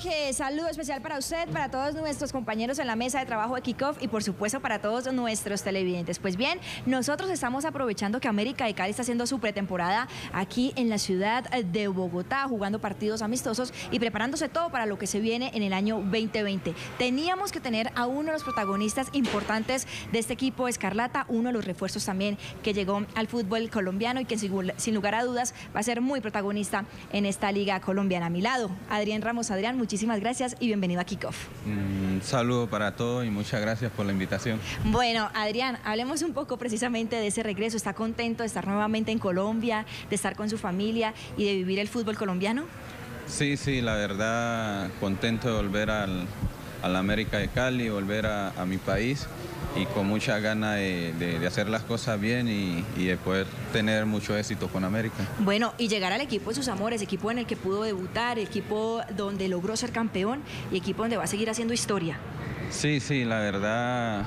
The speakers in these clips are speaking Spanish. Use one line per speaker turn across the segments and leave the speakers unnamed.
Jorge, saludo especial para usted, para todos nuestros compañeros en la mesa de trabajo de Kickoff y por supuesto para todos nuestros televidentes. Pues bien, nosotros estamos aprovechando que América de Cali está haciendo su pretemporada aquí en la ciudad de Bogotá, jugando partidos amistosos y preparándose todo para lo que se viene en el año 2020. Teníamos que tener a uno de los protagonistas importantes de este equipo Escarlata, uno de los refuerzos también que llegó al fútbol colombiano y que sin lugar a dudas va a ser muy protagonista en esta liga colombiana. A mi lado, Adrián Ramos. Adrián, muchísimas gracias y bienvenido a Kickoff.
Un saludo para todos y muchas gracias por la invitación.
Bueno, Adrián, hablemos un poco precisamente de ese regreso. ¿Está contento de estar nuevamente en Colombia, de estar con su familia y de vivir el fútbol colombiano?
Sí, la verdad, contento de volver al América de Cali, volver a mi país y con mucha ganas de hacer las cosas bien y de poder tener mucho éxito con América.
Bueno, y llegar al equipo de sus amores, equipo en el que pudo debutar, equipo donde logró ser campeón y equipo donde va a seguir haciendo historia.
Sí, la verdad,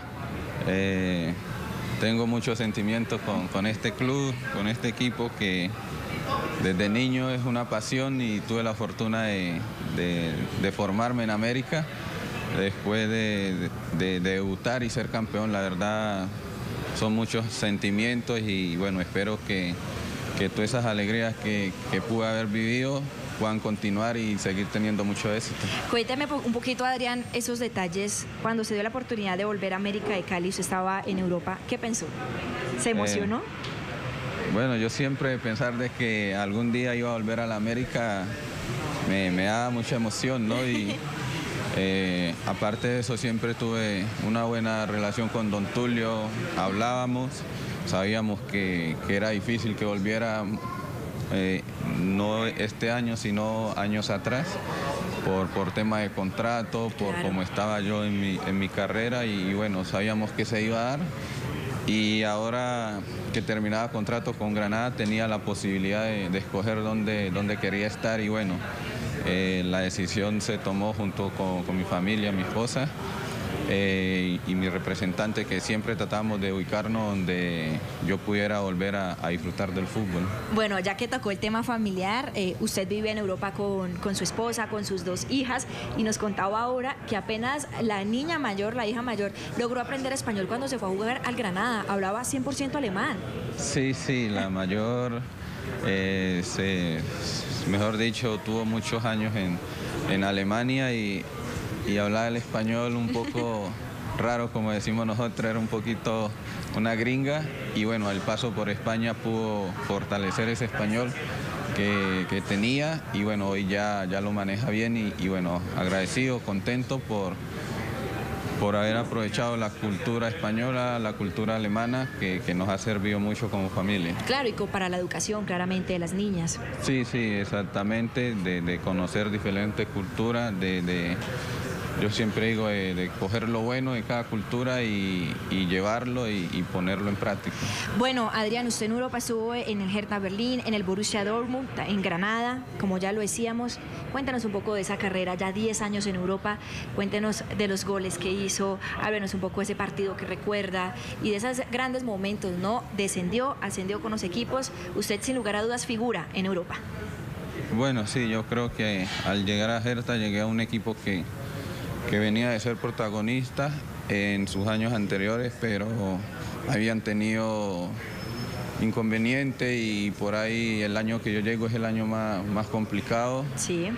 tengo muchos sentimientos con este club, con este equipo que desde niño es una pasión y tuve la fortuna de formarme en América. Después de debutar y ser campeón, la verdad son muchos sentimientos y bueno, espero que todas esas alegrías que pude haber vivido puedan continuar y seguir teniendo mucho éxito.
Cuéntame un poquito, Adrián, esos detalles. Cuando se dio la oportunidad de volver a América de Cali, usted estaba en Europa, ¿qué pensó? ¿Se emocionó?
Bueno, yo siempre pensar de que algún día iba a volver a la América me da mucha emoción, ¿no? Y aparte de eso, siempre tuve una buena relación con don Tulio, hablábamos, sabíamos que era difícil que volviera, no este año, sino años atrás, por tema de contrato, por claro, cómo estaba yo en mi carrera y bueno, sabíamos que se iba a dar. Y ahora que terminaba contrato con Granada tenía la posibilidad de escoger dónde quería estar y bueno, la decisión se tomó junto con mi familia, mi esposa y mi representante, que siempre tratamos de ubicarnos donde yo pudiera volver a disfrutar del fútbol.
Bueno, ya que tocó el tema familiar, usted vive en Europa con su esposa, con sus dos hijas y nos contaba ahora que apenas la niña mayor, la hija mayor, logró aprender español cuando se fue a jugar al Granada, hablaba 100% alemán.
Sí, la mayor, mejor dicho, tuvo muchos años en Alemania y hablaba el español un poco raro, como decimos nosotros, era un poquito una gringa y bueno, el paso por España pudo fortalecer ese español que tenía y bueno, hoy ya lo maneja bien y bueno, agradecido, contento por haber aprovechado la cultura española, la cultura alemana, que nos ha servido mucho como familia.
Claro, y para la educación, claramente, de las niñas.
Sí, exactamente, de conocer diferentes culturas, yo siempre digo de coger lo bueno de cada cultura y llevarlo y ponerlo en práctica.
Bueno, Adrián, usted en Europa estuvo en el Hertha Berlín, en el Borussia Dortmund, en Granada, como ya lo decíamos. Cuéntanos un poco de esa carrera, ya 10 años en Europa, cuéntenos de los goles que hizo, háblenos un poco de ese partido que recuerda y de esos grandes momentos, ¿no? Descendió, ascendió con los equipos, usted sin lugar a dudas figura en Europa.
Bueno, sí, yo creo que al llegar a Hertha llegué a un equipo que venía de ser protagonista en sus años anteriores, pero habían tenido inconvenientes y por ahí el año que yo llego es el año más complicado.
Sí.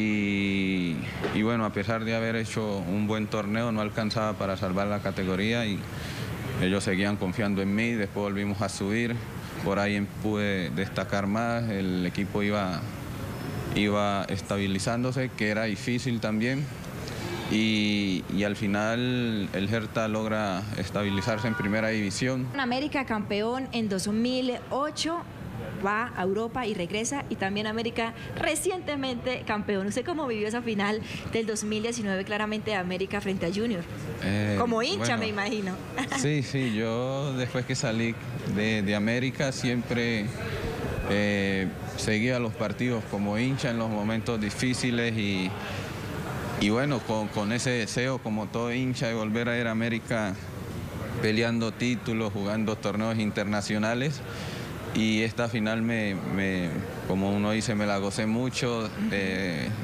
Y bueno, a pesar de haber hecho un buen torneo, no alcanzaba para salvar la categoría y ellos seguían confiando en mí, después volvimos a subir, por ahí pude destacar más, el equipo iba estabilizándose, que era difícil también. Y al final el Hertha logra estabilizarse en primera división.
América campeón en 2008, va a Europa y regresa, y también América recientemente campeón. ¿Usted cómo vivió esa final del 2019 claramente de América frente a Junior? Como hincha, bueno, me imagino.
Sí, yo después que salí de América siempre seguía los partidos como hincha en los momentos difíciles y bueno, con ese deseo, como todo hincha, de volver a ir a América peleando títulos, jugando torneos internacionales. Y esta final como uno dice, me la gocé mucho.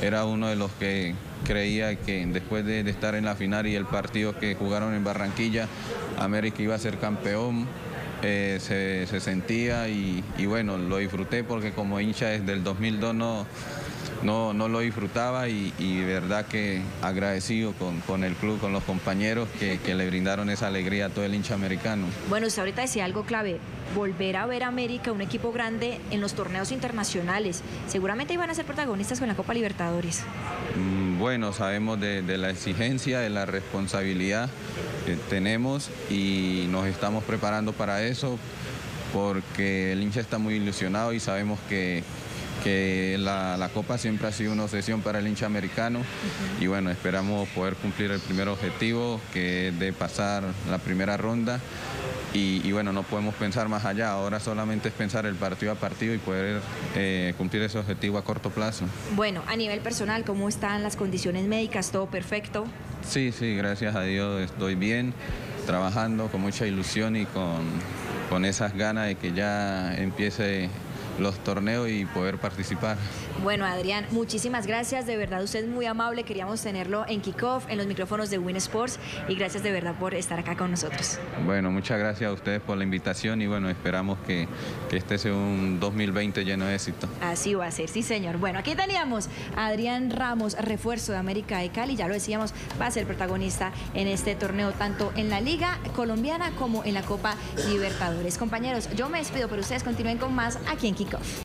era uno de los que creía que después de estar en la final y el partido que jugaron en Barranquilla, América iba a ser campeón. Se sentía y bueno, lo disfruté porque como hincha desde el 2002 no lo disfrutaba y de verdad que agradecido con el club, con los compañeros que le brindaron esa alegría a todo el hincha americano.
Bueno, usted ahorita decía algo clave, volver a ver a América, un equipo grande en los torneos internacionales. Seguramente iban a ser protagonistas con la Copa Libertadores.
Bueno, sabemos de la exigencia, de la responsabilidad que tenemos y nos estamos preparando para eso porque el hincha está muy ilusionado y sabemos que la Copa siempre ha sido una obsesión para el hincha americano y bueno, esperamos poder cumplir el primer objetivo, que es de pasar la primera ronda y bueno, no podemos pensar más allá, ahora solamente es pensar el partido a partido y poder cumplir ese objetivo a corto plazo.
Bueno, a nivel personal, ¿cómo están las condiciones médicas? ¿Todo perfecto?
Sí, gracias a Dios estoy bien, trabajando con mucha ilusión y con esas ganas de que ya empiece los torneos y poder participar.
Bueno, Adrián, muchísimas gracias, de verdad usted es muy amable, queríamos tenerlo en Kickoff, en los micrófonos de Win Sports y gracias de verdad por estar acá con nosotros.
Bueno, muchas gracias a ustedes por la invitación y bueno, esperamos que este sea un 2020 lleno de éxito.
Así va a ser, sí señor. Bueno, aquí teníamos a Adrián Ramos, refuerzo de América de Cali, ya lo decíamos, va a ser protagonista en este torneo, tanto en la Liga Colombiana como en la Copa Libertadores. Compañeros, yo me despido, pero ustedes continúen con más aquí en Kickoff.